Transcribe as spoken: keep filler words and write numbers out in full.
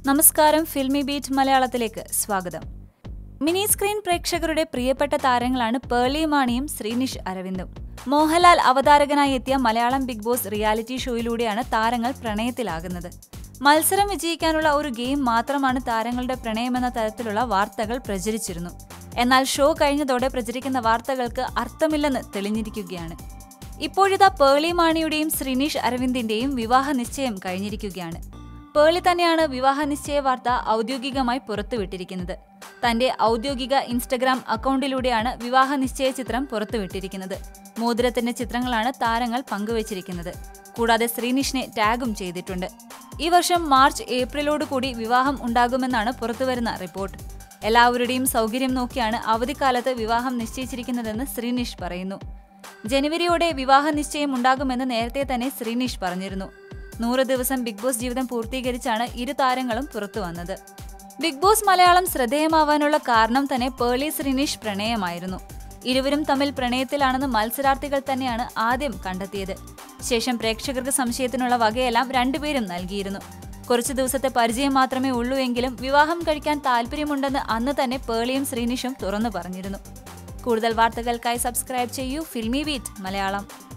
നമസ്കാരം, filmy beat മലയാളത്തിലേക്ക് സ്വാഗതം. മിനി സ്ക്രീൻ പ്രേക്ഷകരുടെ പ്രിയപ്പെട്ട താരങ്ങളാണ് പേർളി മാണിയും ശ്രീനിഷ് അരവിന്ദും. മോഹൻലാൽ അവതാരകനായി എത്തിയ മലയാളം ബിഗ് ബോസ് റിയാലിറ്റി ഷോയിലൂടെയാണ് താരങ്ങൾ പ്രണയത്തിലാകുന്നത്. മത്സരം വിജയിക്കാനുള്ള ഒരു ഗെയിം മാത്രമാണ് താരങ്ങളുടെ പ്രണയമെന്ന തരത്തിലുള്ള വാർത്തകൾ പ്രചരിച്ചിരുന്നു. എന്നാൽ ഷോ കഴിഞ്ഞതോടെ പ്രചരിക്കുന്ന വാർത്തകൾക്ക് അർത്ഥമില്ലെന്ന് തെളിഞ്ഞിരിക്കുകയാണ്. ഇപ്പോഴിതാ പേർളി മാണിയുടെയും ശ്രീനിഷ് അരവിന്ദിന്റെയും വിവാഹ നിശ്ചയം കഴിഞ്ഞിരിക്കുകയാണ്. പേർളി തന്നെയാണ് വിവാഹ നിശ്ചയ വാർത്ത ഔദ്യോഗികമായി പുറത്തുവിട്ടിരിക്കുന്നത്. തന്റെ ഔദ്യോഗിക ഇൻസ്റ്റഗ്രാം അക്കൗണ്ടിലൂടെയാണ് വിവാഹ നിശ്ചയ ചിത്രം പുറത്തുവിട്ടിരിക്കുന്നത്. മോതിരത്തിന്റെ ചിത്രങ്ങളാണ് താരങ്ങൾ പങ്കുവച്ചിരിക്കുന്നത്. കൂടാതെ ശ്രീനിഷിനെ ടാഗും ചെയ്തിട്ടുണ്ട്. ഈ വർഷം മാർച്ച് ഏപ്രിലോട് കൂടി വിവാഹം ഉണ്ടാകുമെന്നാണ് പുറത്തുവരുന്ന റിപ്പോർട്ട്. എല്ലാവരുടെയും സൗകര്യം നോക്കിയാണ് അവധിക്കാലത്ത് വിവാഹം നിശ്ചയിച്ചിരിക്കുന്നതെന്ന് ശ്രീനിഷ് പറയുന്നു. ജനുവരിയോടെ വിവാഹ നിശ്ചയം ഉണ്ടാകുമെന്ന് നേരത്തെ തന്നെ ശ്രീനിഷ് പറഞ്ഞിരുന്നു. നൂറ് ദിവസം ബിഗ് ബോസ് ജീവിതം പൂർത്തീകരിച്ചാണ് ഇരു താരങ്ങളും പുറത്തു വന്നത്. ബിഗ് ബോസ് മലയാളം ശ്രദ്ധേയമാവാനുള്ള കാരണം തന്നെ പേർളി ശ്രീനിഷ് പ്രണയമായിരുന്നു. ഇരുവരും തമ്മിൽ പ്രണയത്തിലാണെന്ന് മത്സരാർത്ഥികൾ തന്നെയാണ് ആദ്യം കണ്ടെത്തിയത്. ശേഷം പ്രേക്ഷകർക്ക് സംശയത്തിനുള്ള വകയെല്ലാം രണ്ടുപേരും നൽകിയിരുന്നു. കുറച്ചു ദിവസത്തെ പരിചയം മാത്രമേ ഉള്ളൂ എങ്കിലും വിവാഹം കഴിക്കാൻ താല്പര്യമുണ്ടെന്ന് അന്ന് തന്നെ പേർളിയും ശ്രീനിഷും തുറന്നു പറഞ്ഞിരുന്നു. കൂടുതൽ വാർത്തകൾക്കായി സബ്സ്ക്രൈബ് ചെയ്യൂ ഫിൽമി ബീറ്റ് മലയാളം.